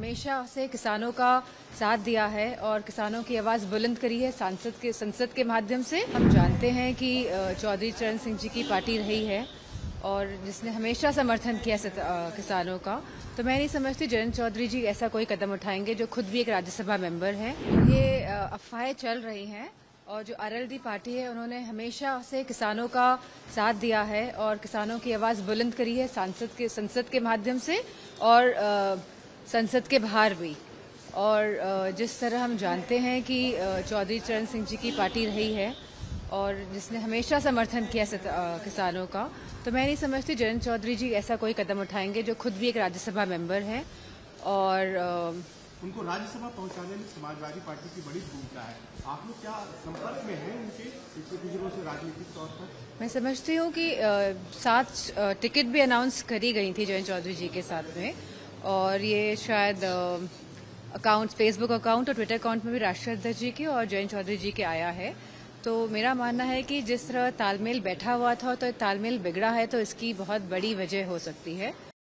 हमेशा से किसानों का साथ दिया है और किसानों की आवाज़ बुलंद करी है संसद के माध्यम से। हम जानते हैं कि चौधरी चरण सिंह जी की पार्टी रही है और जिसने हमेशा समर्थन किया किसानों का। तो मैं नहीं समझती जयंत चौधरी जी ऐसा कोई कदम उठाएंगे, जो खुद भी एक राज्यसभा मेंबर हैं। ये अफवाहें चल रही हैं और जो आरएलडी पार्टी है उन्होंने हमेशा से किसानों का साथ दिया है और किसानों की आवाज़ बुलंद करी है संसद के माध्यम से और संसद के बाहर भी। और जिस तरह हम जानते हैं कि चौधरी चरण सिंह जी की पार्टी रही है और जिसने हमेशा समर्थन किया किसानों का। तो मैं नहीं समझती जयंत चौधरी जी ऐसा कोई कदम उठाएंगे, जो खुद भी एक राज्यसभा मेंबर हैं। और उनको राज्यसभा पहुंचाने में समाजवादी पार्टी की बड़ी भूमिका है। आप लोग क्या संपर्क में हैं उनके पिछले दिनों से राजनीतिक तौर पर? मैं समझती हूँ कि 7 टिकट भी अनाउंस करी गई थी जयंत चौधरी जी के साथ में, और ये शायद अकाउंट, फेसबुक अकाउंट और ट्विटर अकाउंट में भी राष्ट्रीय अध्यक्ष जी के और जयंत चौधरी जी के आया है। तो मेरा मानना है कि जिस तरह तालमेल बैठा हुआ था तो तालमेल बिगड़ा है, तो इसकी बहुत बड़ी वजह हो सकती है।